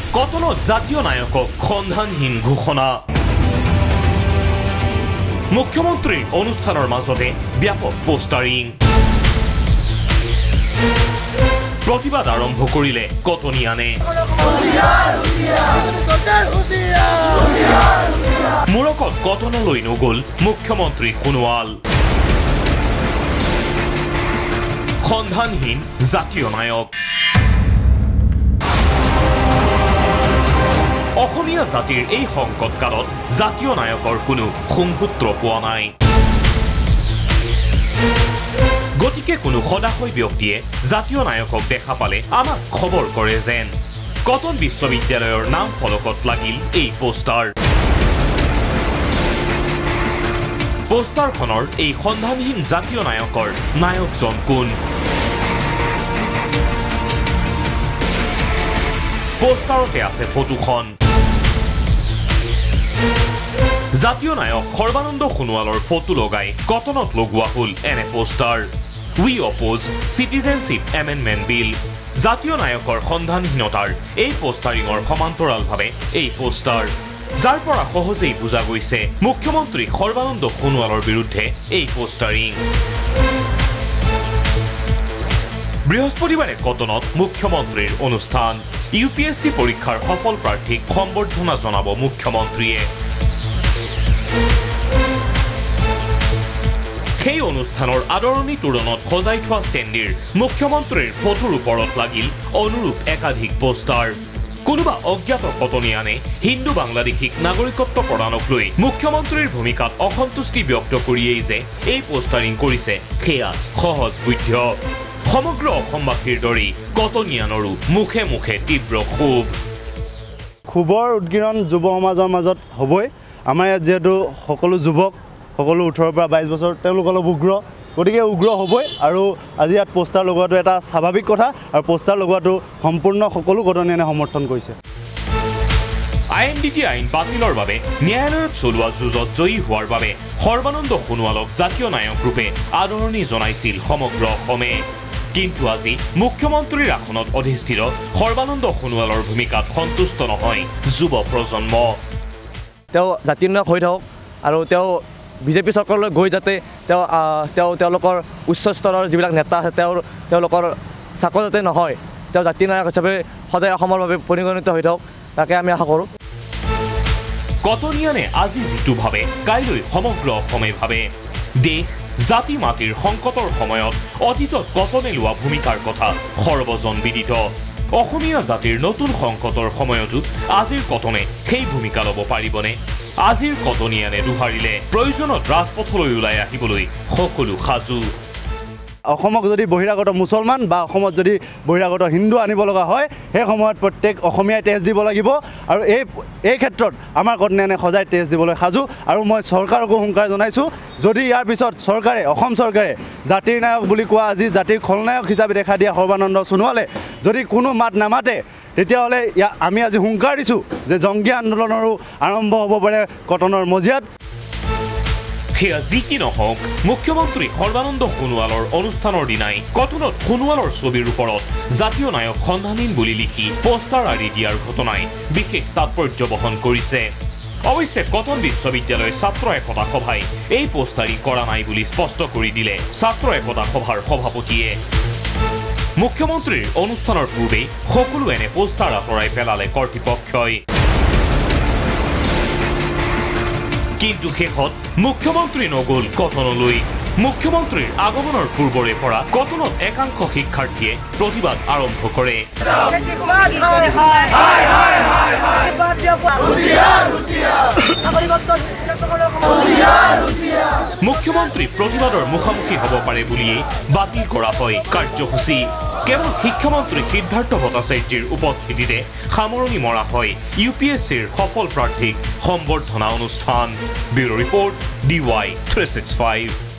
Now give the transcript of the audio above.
কটনত জাতীয় নায়কক সন্ধানহীন ঘোষণা মুখ্যমন্ত্ৰীৰ অনুষ্ঠানৰ মাজতে ব্যাপক পোষ্টাৰিং প্ৰতিবাদ আৰম্ভ কৰিলে কটনিয়ানে মুৰকত কটনলৈ নগল মুখ্যমন্ত্ৰী সোণোৱাল সন্ধানহীন জাতীয় নায়ক অসমীয়া জাতিৰ এই সংকট কালত জাতীয় নায়কৰ কোনো সংপুত্ৰ পোৱা নাই গতিকে কোনো সদাশয় ব্যক্তিয়ে জাতীয় নায়কক দেখা পালে আমাক খবৰ কৰে যেন কটন বিশ্ববিদ্যালয়ৰ নাম ফলকত লাগিল এই পোষ্টাৰ পোষ্টাৰখনৰ এই সন্ধানহীন জাতীয় নায়কৰ নায়কজন কোন পোষ্টাৰতে আছে ফটোখন জাতীয় নায়ক সৰ্বানন্দ সোণোৱালৰ ফটো লগাই কটনত লগোৱা হল এনে poster we oppose citizenship amendment bill জাতীয় নায়কৰ সন্ধানহীনতাৰ এই পোষ্টাৰিঙৰ সমান্তৰালভাৱে এই পোষ্টাৰ যাৰ পৰা সহজেই বুজা গৈছে মুখ্যমন্ত্ৰী সৰ্বানন্দ সোণোৱালৰ বিৰুদ্ধে এই পোষ্টাৰিং বৃহস্পতিবাৰে কটনত মুখ্যমন্ত্ৰীৰ অনুষ্ঠান UPSC পৰীক্ষাৰ সফল প্ৰাৰ্থীক সম্বৰ্ধনা জনাব মুখ্যমন্ত্ৰীয়ে সেই অনুষ্ঠানৰ আদৰণি তোৰণত সজাই থোৱা ষ্টেণ্ডৰ মুখ্যমন্ত্ৰীৰ ফটোৰ ওপৰত লাগিল অনুৰূপ একাধিক পোষ্টাৰ কোনোবা অজ্ঞাত কটনিয়ানে হিন্দু বাংলাদেশীক নাগৰিকত্ব প্ৰদানক লৈ মুখ্যমন্ত্ৰীৰ ভূমিকাত অসন্তুষ্টি ব্যক্ত কৰিয়েই যে এই পোষ্টাৰিং কৰিছে সেয়া সহজ বুদ্ধ সমগ্ৰ অসমবাসীৰ দৰে কটনিয়ানৰো মুখে মুখে তীব্ৰ ক্ষোভৰ উদ্গীৰণ যুৱ সমাজৰ মাজত হ'বই আমাৰ ইয়াত যেহেতু সকলো যুৱক সকলো 18 পৰা 22 বছৰ তেওঁলোক অলপ উগ্ৰ গতিকে উগ্ৰ হ'বই আৰু আজি ইয়াত পোষ্টাৰ লগোৱাটো এটা স্বাভাৱিক কথা আৰু পোষ্টাৰ লগোৱাটো সম্পূৰ্ণ সকলো কটনিয়ানে সমৰ্থন কৰিছে INDT আইন বাতিলৰ বাবে ন্যায়ালয়ত চলোৱা যুঁজত জয়ী হোৱাৰ বাবে সৰ্বানন্দ সোণোৱালক জাতীয় নায়ক ৰূপে আদৰণি জনাইছিল সমগ্ৰ অসমে কিন্তু আজি মুখ্যমন্ত্ৰীৰ আসনত অধিষ্ঠিত সৰ্বানন্দ সোণোৱালৰ ভূমিকাত সন্তুষ্ট নহয় যুৱ প্ৰজন্ম তেওঁ জাতীয় নায়ক হৈ থাকক আৰু তেওঁ বিজেপি চৰকাৰলৈ গৈ যাতে তেওঁলোকৰ উচ্চ স্তৰৰ যিবিলাক নেতা আছে তেওঁলোকৰ চাকৰি যাতে নহয় তেওঁ জাতীয় নায়ক হিচাপে সদায় অসমৰ বাবে পৰিগণিত হৈ থাকক তাকে আমি আশা কৰোঁ কটনিয়ানে আজি যিটো ভাবে কাইলৈ সমগ্ৰ অসমে ভাবে দেশ জাতি মাটিৰ সংকটৰ সময়ত অতীতত কটনে লোৱা ভূমিকাৰ কথা সৰ্বজন বিদিত অসমীয়া জাতিৰ নতুন সংকটৰ সময়তো আজিৰ কটনে সেই ভূমিকা ল'ব পাৰিবনে আজিৰ কটনিয়ানে দুহাৰিলে প্ৰয়োজনত ৰাজপথলৈ ওলাই আহিবলৈ সকলো সাজু অসমক যদি বহিৰাগত মুছলমান বা অসমত যদি বহিৰাগত হিন্দু আনিব লগা হয় সেই সময়ত প্ৰত্যেক অসমীয়াই টেষ্ট দিব লাগিব আৰু এই ক্ষেত্ৰত আমাৰ কটনিয়ানে সজাই টেষ্ট দিবলৈ সাজু আৰু মই চৰকাৰকো হুংকাৰ জনাইছোঁ যদি ইয়াৰ পিছত চৰকাৰে অসম চৰকাৰে জাতিৰ নায়ক বুলি কোৱা আজি জাতিৰ খলনায়ক হিচাপে দেখা দিয়া সৰ্বানন্দ সোণোৱালে যদি কোনো মাত নামাতে তেতিয়াহ'লে আমি আজি হুংকাৰ দিছোঁ যে জংগী আন্দোলনৰো আৰম্ভ হ'ব পাৰে কটনৰ মজিয়াত সেয়া যি কি নহওক মুখ্যমন্ত্ৰী সৰ্বানন্দ সোণোৱালৰ অনুষ্ঠানৰ দিনাই কটনত সোণোৱালৰ ছবিৰ ওপৰত জাতীয় নায়ক সন্ধানহীন বুলি লিখি পোষ্টাৰ আঁৰি দিয়াৰ ঘটনাই বিশেষ তাৎপৰ্য বহন কৰিছে অৱশ্যে কটন বিশ্ববিদ্যালয় ছাত্ৰ একতা সভাই এই পোষ্টাৰিং কৰা নাই বুলি স্পষ্ট কৰি দিলে ছাত্ৰ একতা সভাৰ সভাপতিয়ে মুখ্যমন্ত্ৰীৰ অনুষ্ঠানৰ পূৰ্বে সকলো এনে পোষ্টাৰ আঁতৰাই পেলালে কৰ্তৃপক্ষই কিন্তু শেষত মুখ্যমন্ত্ৰী নগল কটনলৈ মুখ্যমন্ত্ৰীৰ আগমনৰ পূৰ্বৰে পৰা কটনত একাংশ শিক্ষাৰ্থীয়ে প্ৰতিবাদ আৰম্ভ কৰে মুখ্যমন্ত্ৰী প্ৰতিবাদৰ মুখামুখি হ'ব পাৰে বুলিয়ে বাতিল কৰা হয় কাৰ্যসূচী কেৱল শিক্ষামন্ত্ৰী সিদ্ধাৰ্থ ভট্টাচাৰ্যৰ উপস্থিতিতে সামৰণি মৰা হয় UPSCৰ সফল প্ৰাৰ্থীক সম্বৰ্ধনা অনুষ্ঠান ব্যুৰ ৰিপৰ্ট DY 365